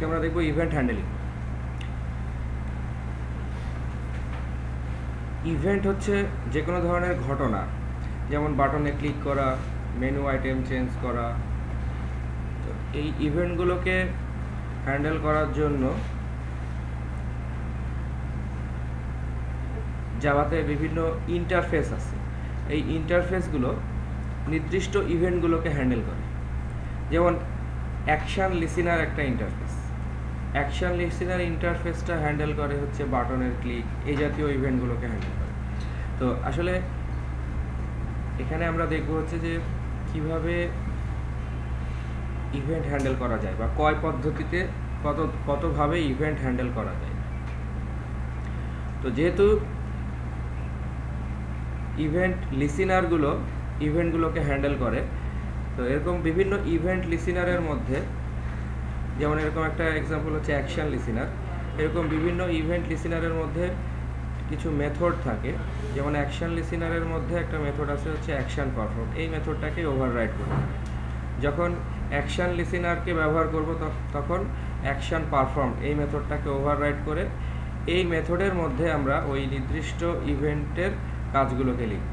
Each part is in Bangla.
আমরা দেখব ইভেন্ট হ্যান্ডেলিং। ইভেন্ট হচ্ছে যে কোনো ধরনের ঘটনা, যেমন বাটনে ক্লিক করা, মেনু আইটেম চেঞ্জ করা। তো এই ইভেন্টগুলোকে হ্যান্ডেল করার জন্য জাভাতে বিভিন্ন ইন্টারফেস আছে। এই ইন্টারফেসগুলো নির্দিষ্ট ইভেন্টগুলোকে হ্যান্ডেল করে। যেমন অ্যাকশান লিসেনার একটা ইন্টারফেস, অ্যাকশান লিসেনার ইন্টারফেসটা হ্যান্ডেল করে হচ্ছে বাটনের ক্লিক, এই জাতীয় ইভেন্টগুলোকে হ্যান্ডেল করে। তো আসলে এখানে আমরা দেখব হচ্ছে যে কিভাবে ইভেন্ট হ্যান্ডেল করা যায় বা কয় পদ্ধতিতে কতভাবে ইভেন্ট হ্যান্ডেল করা যায়। তো যেহেতু ইভেন্ট লিসেনারগুলো ইভেন্টগুলোকে হ্যান্ডেল করে, তো এরকম বিভিন্ন ইভেন্ট লিসেনারের মধ্যে, যেমন এরকম একটা এক্সাম্পল হচ্ছে অ্যাকশান লিসেনার, এরকম বিভিন্ন ইভেন্ট লিসেনারের মধ্যে কিছু মেথড থাকে। যেমন অ্যাকশান লিসেনারের মধ্যে একটা মেথড আছে হচ্ছে অ্যাকশান পারফর্ম, এই মেথডটাকে ওভাররাইড করব। যখন অ্যাকশান লিসেনারকে ব্যবহার করব তখন অ্যাকশান পারফর্ম এই মেথডটাকে ওভাররাইড করে এই মেথডের মধ্যে আমরা ওই নির্দিষ্ট ইভেন্টের কাজগুলোকে লিখব।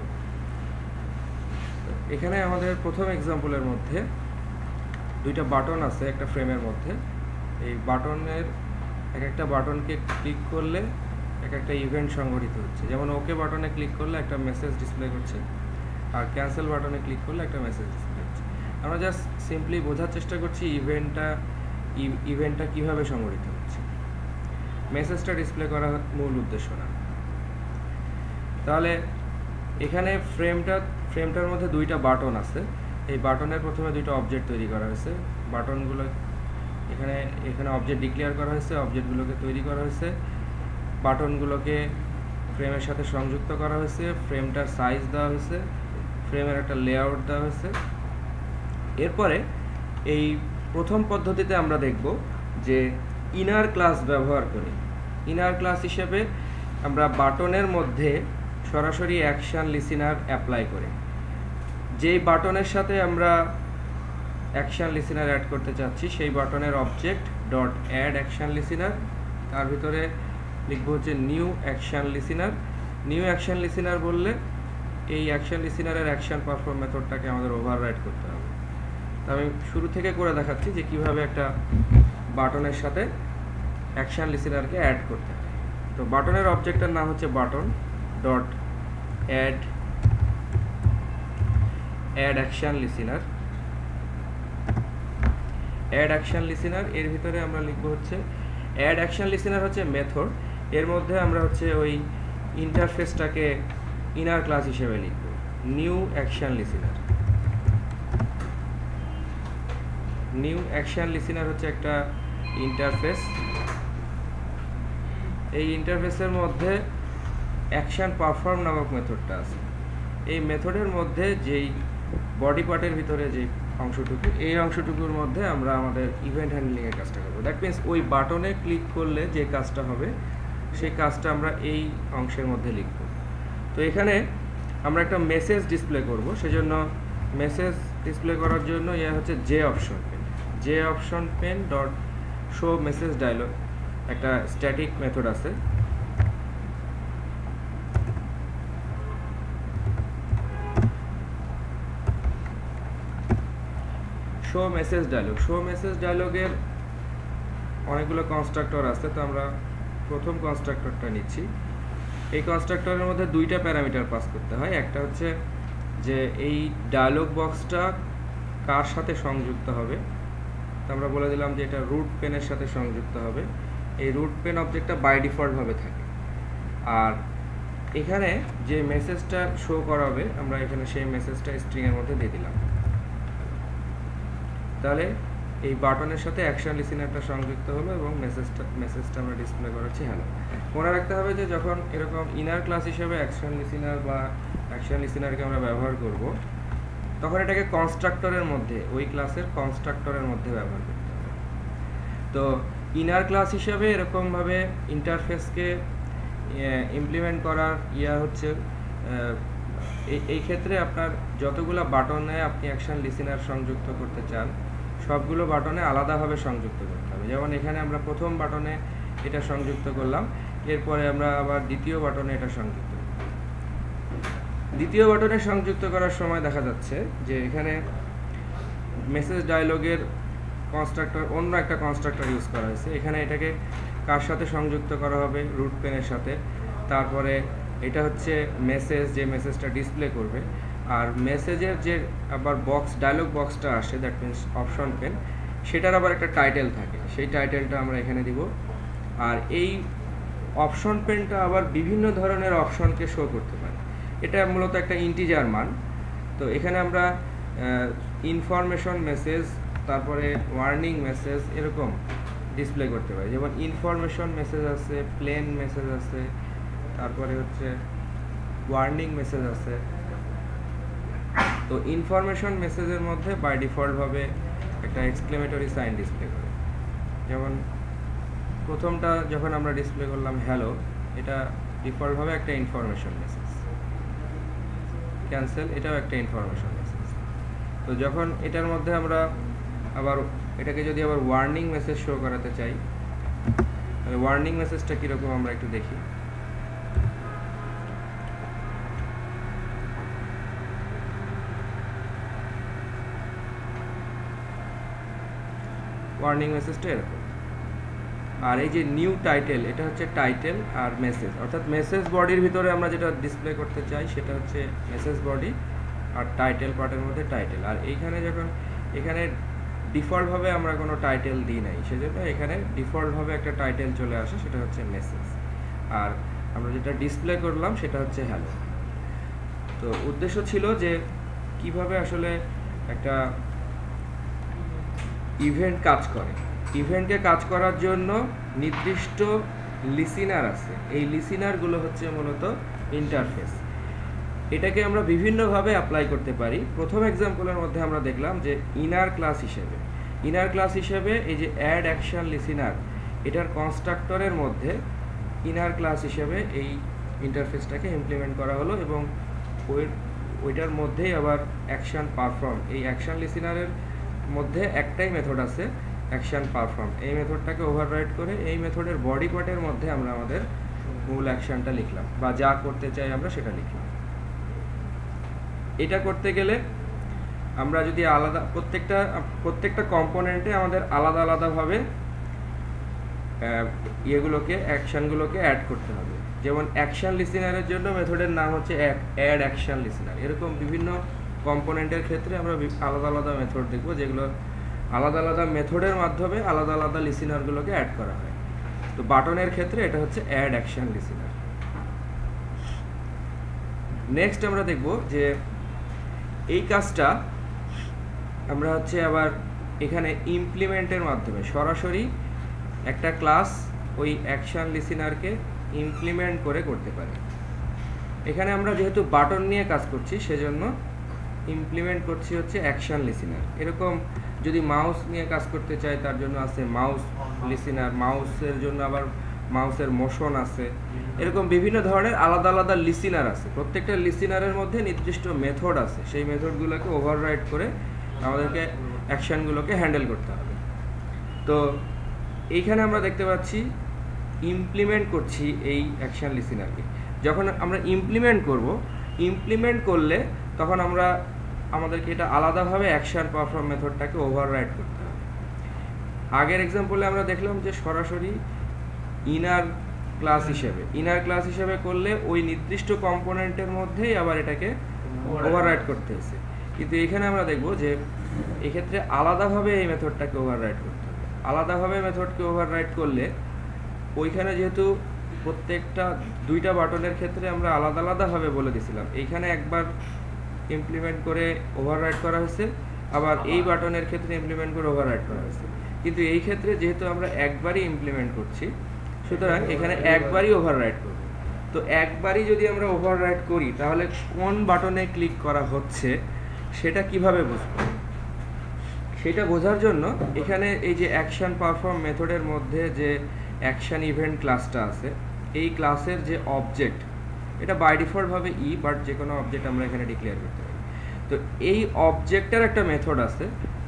এখানে আমাদের প্রথম এক্সাম্পলের মধ্যে দুইটা বাটন আছে একটা ফ্রেমের মধ্যে। এই বাটনের এক একটা বাটনকে ক্লিক করলে এক একটা ইভেন্ট সংগঠিত হচ্ছে। যেমন ওকে বাটনে ক্লিক করলে একটা মেসেজ ডিসপ্লে করছে, আর ক্যান্সেল বাটনে ক্লিক করলে একটা মেসেজ ডিসপ্লে হচ্ছে। আমরা জাস্ট সিম্পলি বোঝার চেষ্টা করছি ইভেন্টটা কীভাবে সংগঠিত হচ্ছে, মেসেজটা ডিসপ্লে করা মূল উদ্দেশ্য না। তাহলে এখানে ফ্রেমটার মধ্যে দুইটা বাটন আছে। এই বাটনের প্রথমে দুইটা অবজেক্ট তৈরি করা হয়েছে। বাটনগুলো এখানে অবজেক্ট ডিক্লেয়ার করা হয়েছে, অবজেক্টগুলোকে তৈরি করা হয়েছে, বাটনগুলোকে ফ্রেমের সাথে সংযুক্ত করা হয়েছে, ফ্রেমটার সাইজ দেওয়া হয়েছে, ফ্রেমের একটা লেআউট দেওয়া হয়েছে। এরপরে এই প্রথম পদ্ধতিতে আমরা দেখব যে ইনার ক্লাস ব্যবহার করে, ইনার ক্লাস হিসেবে আমরা বাটনের মধ্যে সরাসরি অ্যাকশান লিসেনার অ্যাপ্লাই করে যেই বাটনের সাথে আমরা অ্যাকশান লিসেনার অ্যাড করতে চাচ্ছি সেই বাটনের object dot add action listener, তার ভিতরে লিখব হচ্ছে new action listener. New action listener বললে এই অ্যাকশান লিসেনারের অ্যাকশান পারফর্ম মেথডটাকে আমাদের ওভাররাইড করতে হবে। তো আমি শুরু থেকে করে দেখাচ্ছি যে কিভাবে একটা বাটনের সাথে অ্যাকশান লিসেনারকে অ্যাড করতে হয়। তো বাটনের অবজেক্টের নাম হচ্ছে button dot add action listener. Add action listener এর ভিতরে আমরা লিখব হচ্ছে অ্যাড অ্যাকশান লিসেনার হচ্ছে মেথড, এর মধ্যে আমরা হচ্ছে ওই ইন্টারফেসটাকে ইনার ক্লাস হিসেবে লিখব new action listener. New action listener হচ্ছে একটা ইন্টারফেস। এই ইন্টারফেসের মধ্যে অ্যাকশান পারফর্ম নামক মেথডটা আছে। এই মেথডের মধ্যে যেই বডি পার্টের ভিতরে যে অংশটুকু, এই অংশটুকুর মধ্যে আমরা আমাদের ইভেন্ট হ্যান্ডলিংয়ের কাজটা করবো। দ্যাট মিনস ওই বাটনে ক্লিক করলে যে কাজটা হবে সেই কাজটা আমরা এই অংশের মধ্যে লিখব। তো এখানে আমরা একটা মেসেজ ডিসপ্লে করব, সেজন্য মেসেজ ডিসপ্লে করার জন্য হচ্ছে যে option pane dot show message dialog একটা স্ট্যাটিক মেথড আছে। শো মেসেজ ডায়লগের অনেকগুলো কনস্ট্রাক্টর আছে। তো আমরা প্রথম কনস্ট্রাক্টরটা নিচ্ছি। এই কনস্ট্রাক্টরের মধ্যে দুইটা প্যারামিটার পাস করতে হয়। একটা হচ্ছে যে এই ডায়লগ বক্সটা কার সাথে সংযুক্ত হবে, তো আমরা বলে দিলাম যে এটা রুট পেনের সাথে সংযুক্ত হবে। এই রুট পেন অবজেক্টটা বাই ডিফল্টভাবে থাকে। আর এখানে যে মেসেজটা শো করাবে আমরা এখানে সেই মেসেজটা স্ট্রিংয়ের মধ্যে দিয়ে দিলাম। তাহলে এই বাটনের সাথে অ্যাকশান লিসেনারটা সংযুক্ত হলো এবং মেসেজটা আমরা ডিসপ্লে করাচ্ছি হ্যালো। মনে রাখতে হবে যে যখন এরকম ইনার ক্লাস হিসেবে অ্যাকশান লিসেনার বা অ্যাকশান লিসেনারকে আমরা ব্যবহার করব তখন এটাকে কনস্ট্রাক্টরের মধ্যে, ওই ক্লাসের কনস্ট্রাক্টরের মধ্যে ব্যবহার করতে হবে। তো ইনার ক্লাস হিসেবে এরকমভাবে ইন্টারফেসকে ইমপ্লিমেন্ট করার হচ্ছে এই ক্ষেত্রে আপনার যতগুলো বাটনে আপনি অ্যাকশান লিসেনার সংযুক্ত করতে চান সবগুলো বাটনে আলাদাভাবে সংযুক্ত করতে হবে। যেমন এখানে আমরা প্রথম বাটনে এটা সংযুক্ত করলাম, এরপরে আমরা আবার দ্বিতীয় বাটনে এটা সংযুক্ত করব। দ্বিতীয় বাটনে সংযুক্ত করার সময় দেখা যাচ্ছে যে এখানে মেসেজ ডায়লগের কনস্ট্রাক্টর, অন্য একটা কনস্ট্রাক্টর ইউজ করা হয়েছে। এখানে এটাকে কার সাথে সংযুক্ত করা হবে? রুট পেনের সাথে। তারপরে এটা হচ্ছে মেসেজ, যে মেসেজটা ডিসপ্লে করবে। আর মেসেজের যে আবার বক্স, ডায়লগ বক্সটা আসে, দ্যাট মিনস অপশন পেন, সেটার আবার একটা টাইটেল থাকে, সেই টাইটেলটা আমরা এখানে দিব। আর এই অপশন পেনটা আবার বিভিন্ন ধরনের অপশনকে শো করতে পারে। এটা মূলত একটা ইন্টিজার মান। তো এখানে আমরা ইনফরমেশন মেসেজ, তারপরে ওয়ার্নিং মেসেজ এরকম ডিসপ্লে করতে পারি। যেমন ইনফরমেশন মেসেজ আছে, প্লেন মেসেজ আছে, তারপরে হচ্ছে ওয়ার্নিং মেসেজ আছে। তো ইনফরমেশন মেসেজের মধ্যে বাই ডিফল্টভাবে একটা এক্সক্লেমেটরি সাইন ডিসপ্লে করে। যেমন প্রথমটা যখন আমরা ডিসপ্লে করলাম হ্যালো, এটা ডিফল্টভাবে একটা ইনফরমেশন মেসেজ। ক্যান্সেল, এটাও একটা ইনফরমেশন মেসেজ। তো যখন এটার মধ্যে আমরা আবার এটাকে যদি আবার ওয়ার্নিং মেসেজ শো করাতে চাই, ওয়ার্নিং মেসেজটা কীরকম আমরা একটু দেখি। ওয়ার্নিং মেসেজটা এরকম। আর এই যে নিউ টাইটেল, এটা হচ্ছে টাইটেল আর মেসেজ, অর্থাৎ মেসেজ বডির ভিতরে আমরা যেটা ডিসপ্লে করতে চাই সেটা হচ্ছে মেসেজ বডি, আর টাইটেল পার্টের মধ্যে টাইটেল। আর এইখানে যখন এখানে ডিফল্টভাবে আমরা কোনো টাইটেল দিই নাই, সেজন্য এখানে ডিফল্টভাবে একটা টাইটেল চলে আসে, সেটা হচ্ছে মেসেজ। আর আমরা যেটা ডিসপ্লে করলাম সেটা হচ্ছে হ্যালো। তো উদ্দেশ্য ছিল যে কিভাবে আসলে একটা ইভেন্ট কাজ করে। ইভেন্টকে কাজ করার জন্য নির্দিষ্ট লিসিনার আছে, এই লিসিনারগুলো হচ্ছে মূলত ইন্টারফেস। এটাকে আমরা বিভিন্নভাবে অ্যাপ্লাই করতে পারি। প্রথম এক্সাম্পলের মধ্যে আমরা দেখলাম যে ইনার ক্লাস হিসেবে এই যে অ্যাড অ্যাকশন লিসিনার, এটার কনস্ট্রাক্টরের মধ্যে ইনার ক্লাস হিসেবে এই ইন্টারফেসটাকে ইমপ্লিমেন্ট করা হলো, এবং ওইটার মধ্যেই আবার অ্যাকশন পারফর্ম, এই অ্যাকশন লিসিনারের মধ্যে একটাই মেথড আছে অ্যাকশন পারফর্ম। এই মেথডটাকে ওভাররাইড করে এই মেথডের বডি পার্টের মধ্যে আমরা আমাদের মূল অ্যাকশনটা লিখলাম, বা যা করতে চাই আমরা সেটা লিখলাম। এটা করতে গেলে আমরা যদি আলাদা প্রত্যেকটা কম্পোনেন্টে আমাদের আলাদাভাবে অ্যাকশনগুলোকে অ্যাড করতে হবে। যেমন অ্যাকশন লিসিনারের জন্য মেথডের নাম হচ্ছে অ্যাড অ্যাকশন লিসিনার। এরকম বিভিন্ন কম্পোনেন্টের ক্ষেত্রে আমরা আলাদা মেথড দেখব, যেগুলো আলাদা মেথডের মাধ্যমে আলাদা লিসিনারগুলোকে অ্যাড করা হয়। তো বাটনের ক্ষেত্রে এটা হচ্ছে অ্যাড অ্যাকশন লিসিনার। নেক্সট আমরা দেখব যে এই কাজটা আমরা হচ্ছে আবার এখানে ইমপ্লিমেন্টের মাধ্যমে সরাসরি একটা ক্লাস ওই অ্যাকশন লিসিনারকে ইমপ্লিমেন্ট করে করতে পারি। এখানে আমরা যেহেতু বাটন নিয়ে কাজ করছি, সেজন্য ইমপ্লিমেন্ট করছি হচ্ছে অ্যাকশন লিসিনার। এরকম যদি মাউস নিয়ে কাজ করতে চাই, তার জন্য আছে মাউস লিসিনার, মাউসের জন্য আবার মাউসের মোশন আছে। এরকম বিভিন্ন ধরনের আলাদা লিসিনার আছে। প্রত্যেকটা লিসিনারের মধ্যে নির্দিষ্ট মেথড আছে, সেই মেথডগুলোকে ওভাররাইড করে আমাদেরকে অ্যাকশনগুলোকে হ্যান্ডেল করতে হবে। তো এইখানে আমরা দেখতে পাচ্ছি ইমপ্লিমেন্ট করছি এই অ্যাকশন লিসিনারকে। যখন আমরা ইমপ্লিমেন্ট করলে তখন আমাদেরকে এটা আলাদাভাবে অ্যাকশন পারফর্ম মেথডটাকে ওভাররাইড করতে হবে। আগের এক্সাম্পলে আমরা দেখলাম যে সরাসরি ইনার ক্লাস হিসেবে করলে ওই নির্দিষ্ট কম্পোনেন্টের মধ্যেই আবার এটাকে ওভাররাইড করতে হয়েছে। কিন্তু এখানে আমরা দেখব যে এক্ষেত্রে আলাদাভাবে এই মেথডটাকে ওভাররাইড করতে হবে। আলাদাভাবে মেথডকে ওভাররাইড করলে ওইখানে যেহেতু প্রত্যেকটা দুইটা বাটনের ক্ষেত্রে আমরা আলাদাভাবে বলে দিয়েছিলাম, এইখানে একবার ইমপ্লিমেন্ট করে ওভাররাইড করা হয়েছে, আবার এই বাটনের ক্ষেত্রে ইমপ্লিমেন্ট করে ওভাররাইড করা হয়েছে। কিন্তু এই ক্ষেত্রে যেহেতু আমরা একবারই ইমপ্লিমেন্ট করছি, সুতরাং এখানে একবারই ওভাররাইড করব। তো একবারই যদি আমরা ওভাররাইড করি, তাহলে কোন বাটনে ক্লিক করা হচ্ছে সেটা কিভাবে বুঝব? সেটা বোঝার জন্য এখানে এই যে অ্যাকশন পারফর্ম মেথডের মধ্যে যে অ্যাকশন ইভেন্ট ক্লাসটা আছে, এই ক্লাসের যে অবজেক্ট, এটা বাই ডিফল্টভাবে বাট যে কোনো অবজেক্ট আমরা এখানে ডিক্লেয়ার করতে পারি। তো এই অবজেক্টের একটা মেথড আছে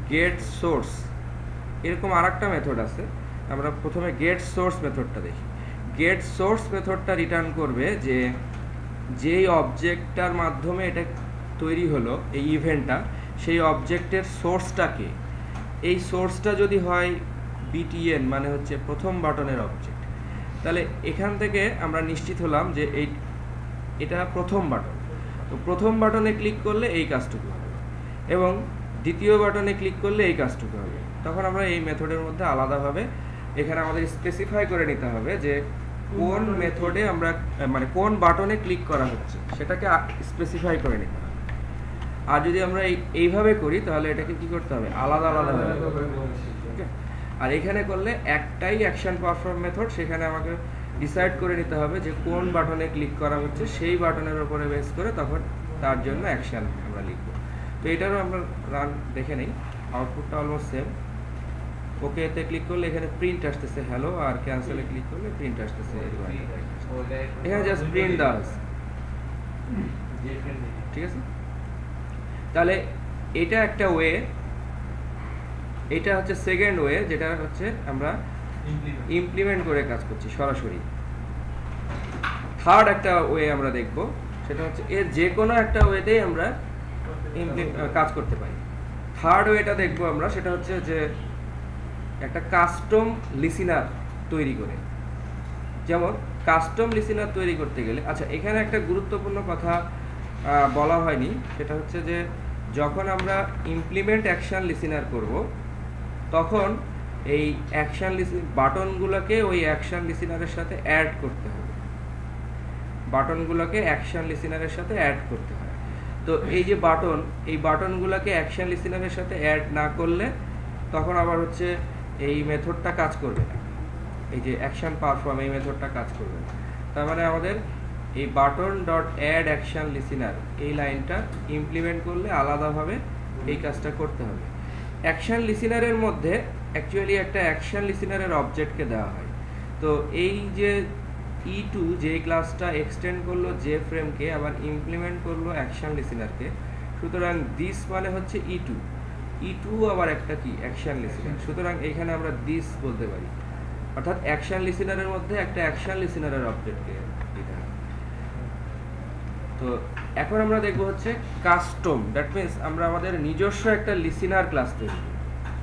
গেট সোর্স, এরকম আরেকটা মেথড আছে। আমরা প্রথমে গেট সোর্স মেথডটা দেখি। গেট সোর্স মেথডটা রিটার্ন করবে যে যেই অবজেক্টটার মাধ্যমে এটা তৈরি হলো এই ইভেন্টটা, সেই অবজেক্টের সোর্সটাকে, এই সোর্সটা যদি হয় বিটিএন মানে হচ্ছে প্রথম বাটনের অবজেক্ট, তাহলে এখান থেকে আমরা নিশ্চিত হলাম যে এটা প্রথম বাটন। তো প্রথম বাটনে ক্লিক করলে এই কাজটুকু হবে এবং দ্বিতীয় বাটনে ক্লিক করলে এই কাজটুকু হবে। তখন আমরা এই মেথডের মধ্যে আলাদাভাবে এখানে আমাদের স্পেসিফাই করে নিতে হবে যে কোন মেথডে আমরা মানে কোন বাটনে ক্লিক করা হচ্ছে সেটাকে স্পেসিফাই করে নিতে হবে। আর যদি আমরা এইভাবে করি তাহলে এটাকে কি করতে হবে, আলাদা আলাদা হবে। আর এখানে করলে একটাই অ্যাকশন পারফর্ম মেথড, সেখানে আমাকে ডিসাইড করে নিতে হবে যে কোন বাটনে ক্লিক করা হচ্ছে, সেই বাটনের উপরে বেস করে তখন তার জন্য অ্যাকশন আমরা লিখব। তো এটারও আমরা রান দেখে নেই, আউটপুটটা অলমোস্ট সেম। ওকে এতে ক্লিক করলে এখানে প্রিন্ট আসতেছে হ্যালো, আর ক্যান্সেলে ক্লিক করলে প্রিন্ট আসতেছে এখানে জাস্ট প্রিন্ট দেওয়া আছে, ঠিক আছে। তাহলে এটা একটা ওয়ে, এটা হচ্ছে সেকেন্ড ওয়ে, যেটা হচ্ছে আমরা ইমপ্লিমেন্ট করে কাজ করছি সরাসরি। থার্ড একটা ওয়ে আমরা দেখব, সেটা হচ্ছে এর যে কোনো একটা ওয়েতেই আমরা কাজ করতে পারি। থার্ড ওয়েটা দেখবো আমরা, সেটা হচ্ছে যে একটা কাস্টম লিসেনার তৈরি করে। যেমন কাস্টম লিসেনার তৈরি করতে গেলে, আচ্ছা এখানে একটা গুরুত্বপূর্ণ কথা বলা হয়নি, সেটা হচ্ছে যে যখন আমরা ইমপ্লিমেন্ট অ্যাকশন লিসেনার করব তখন এই অ্যাকশন বাটনগুলোকে ওই অ্যাকশন লিসেনারের সাথে অ্যাড করতে হবে, বাটনগুলোকে অ্যাকশন লিসেনারের সাথে অ্যাড করতে হয়। তো এই যে বাটন, এই বাটনগুলোকে অ্যাকশন লিসেনারের সাথে অ্যাড না করলে তখন আবার হচ্ছে এই মেথডটা কাজ করবে না, এই যে অ্যাকশন পারফর্ম এই মেথডটা কাজ করবে না। তার মানে আমাদের এই button dot add action listener এই লাইনটা ইমপ্লিমেন্ট করলে আলাদাভাবে এই কাজটা করতে হবে। অ্যাকশন লিসেনারের মধ্যে অ্যাকচুয়ালি একটা অ্যাকশন লিসেনারের অবজেক্টকে দেওয়া হয়। তো এই যে E2 যে ক্লাসটা এক্সটেন্ড করলো যে ফ্রেমকে, আবার ইমপ্লিমেন্ট করলো অ্যাকশন লিসেনারকে, সুতরাং দিস মানে হচ্ছে E2 আবার একটা কি অ্যাকশন লিসেনার, সুতরাং এখানে আমরা দিস বলতে পারি, অর্থাৎ অ্যাকশন লিসেনারের মধ্যে একটা অ্যাকশন লিসেনারের অবজেক্টকে দিতে হয়। তো এখন আমরা দেখব হচ্ছে কাস্টম, দ্যাট মিনস আমরা আমাদের নিজস্ব একটা লিসেনার ক্লাস তৈরি করি।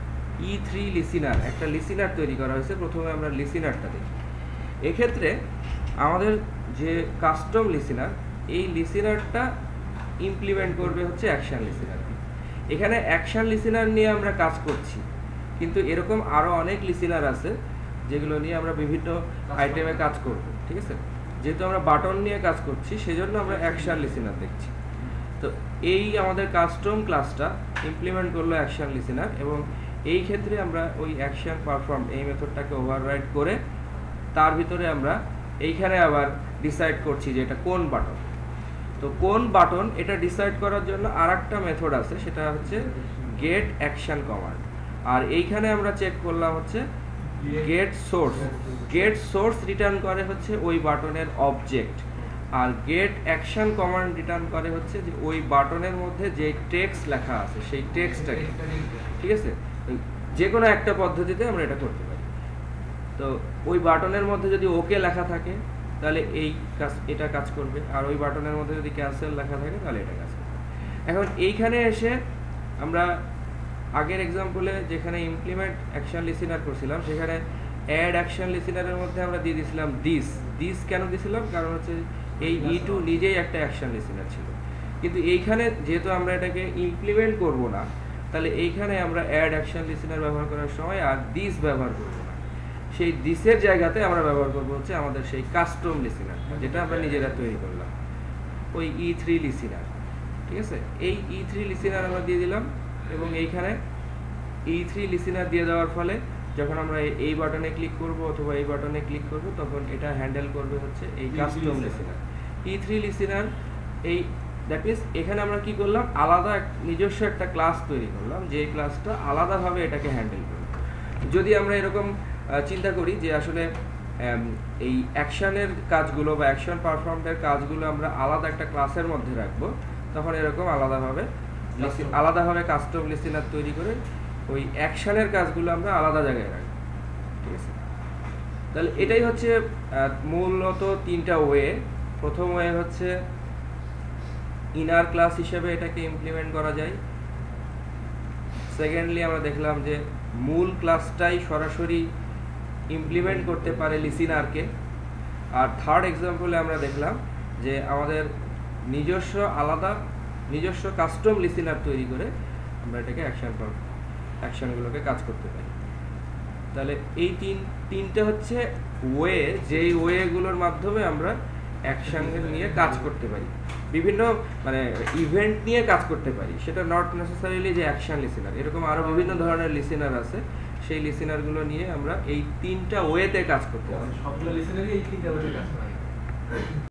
E3 লিসেনার, একটা লিসেনার তৈরি করা হয়েছে। প্রথমে আমরা লিসেনারটা দেখি। এক্ষেত্রে আমাদের যে কাস্টম লিসেনার, এই লিসেনারটা ইমপ্লিমেন্ট করবে হচ্ছে অ্যাকশন লিসেনার। এখানে অ্যাকশন লিসেনার নিয়ে আমরা কাজ করছি, কিন্তু এরকম আরও অনেক লিসেনার আছে যেগুলো নিয়ে আমরা বিভিন্ন আইটেমে কাজ করব, ঠিক আছে। যেহেতু আমরা বাটন নিয়ে কাজ করছি সেজন্য আমরা অ্যাকশন লিসেনার দেখছি। তো এই আমাদের কাস্টম ক্লাসটা ইমপ্লিমেন্ট করলো অ্যাকশন লিসেনার, এবং এই ক্ষেত্রে আমরা ওই অ্যাকশন পারফর্ম এই মেথডটাকে ওভাররাইড করে তার ভিতরে আমরা এইখানে আবার ডিসাইড করছি যে এটা কোন বাটন। তো কোন বাটন এটা ডিসাইড করার জন্য আরেকটা মেথড আছে, সেটা হচ্ছে গেট অ্যাকশন কমান্ড। আর এইখানে আমরা চেক করলাম হচ্ছে get source. Get source return করে হচ্ছে ওই বাটনের অবজেক্ট, আর গেট অ্যাকশন কমান্ড রিটার্ন করে হচ্ছে যে ওই বাটনের মধ্যে যে টেক্সট লেখা আছে সেই টেক্সটটাকে, ঠিক আছে। যে কোনো একটা পদ্ধতিতে আমরা এটা করতে পারি। তো ওই বাটনের মধ্যে যদি ওকে লেখা থাকে তাহলে এটা কাজ করবে, আর ওই বাটনের মধ্যে যদি ক্যান্সেল লেখা থাকে তাহলে এটা কাজ করবে। এখন এইখানে এসে আমরা আগের এক্সাম্পলে যেখানে ইমপ্লিমেন্ট অ্যাকশন লিসেনার করছিলাম সেখানে অ্যাড অ্যাকশন লিসেনারের মধ্যে আমরা দিয়ে দিয়েছিলাম দিস কেন দিয়েছিলাম, কারণ হচ্ছে এই E2 নিজেই একটা অ্যাকশন লিসেনার ছিল। কিন্তু এইখানে যেহেতু আমরা এটাকে ইমপ্লিমেন্ট করব না, তাহলে এইখানে আমরা অ্যাড অ্যাকশন লিসেনার ব্যবহার করার সময় আর দিস ব্যবহার করব না, সেই দিসের জায়গাতে আমরা ব্যবহার করব হচ্ছে আমাদের সেই কাস্টম লিসেনার, যেটা আমরা নিজেরা তৈরি করলাম, ওই E3 লিসেনার, ঠিক আছে। এই E3 লিসেনার আমরা দিয়ে দিলাম, এবং এইখানে E3 লিসেনার দিয়ে দেওয়ার ফলে যখন আমরা এই বাটনে ক্লিক করব অথবা এই বাটনে ক্লিক করব তখন এটা হ্যান্ডেল করবে হচ্ছে এই কাস্টম লিসেনার। E3 লিসেনার এই দ্যাট মিনস এখানে আমরা কি করলাম, আলাদা নিজস্ব একটা ক্লাস তৈরি করলাম, যে ক্লাসটা আলাদাভাবে এটাকে হ্যান্ডেল করবে। যদি আমরা এরকম চিন্তা করি যে আসলে এই অ্যাকশনের কাজগুলো বা অ্যাকশন পারফর্মের কাজগুলো আমরা আলাদা একটা ক্লাসের মধ্যে রাখবো, তখন এরকম আলাদাভাবে কাস্টম লিসেনার তৈরি করে ওই অ্যাকশনের কাজগুলো আমরা আলাদা জায়গায় রাখবো, ঠিক আছে? তাহলে এটাই হচ্ছে মূলত তিনটা ওয়ে। প্রথম ওয়ে হচ্ছে ইনার ক্লাস হিসেবে এটাকে ইমপ্লিমেন্ট করা যায়। সেকেন্ডলি আমরা দেখলাম যে মূল ক্লাসটাই সরাসরি ইমপ্লিমেন্ট করতে পারে লিসিনারকে। আর থার্ড এক্সাম্পলে আমরা দেখলাম যে আমাদের নিজস্ব আলাদা নিজস্ব কাস্টম লিসিনার তৈরি করে আমরা এটাকে অ্যাকশনগুলোকে কাজ করতে পারি। তাহলে এই তিনটে হচ্ছে ওয়ে, যেই ওয়েগুলোর মাধ্যমে আমরা অ্যাকশন নিয়ে কাজ করতে পারি, বিভিন্ন মানে ইভেন্ট নিয়ে কাজ করতে পারি। সেটা নট নেসেসারিলি যে অ্যাকশন লিসেনার, এরকম আরও বিভিন্ন ধরনের লিসেনার আছে। সেই লিসেনারগুলো নিয়ে আমরা এই তিনটা ওয়েতে কাজ করতে পারি। সবগুলো লিসেনারই এই তিনটা ওয়েতে কাজ করে।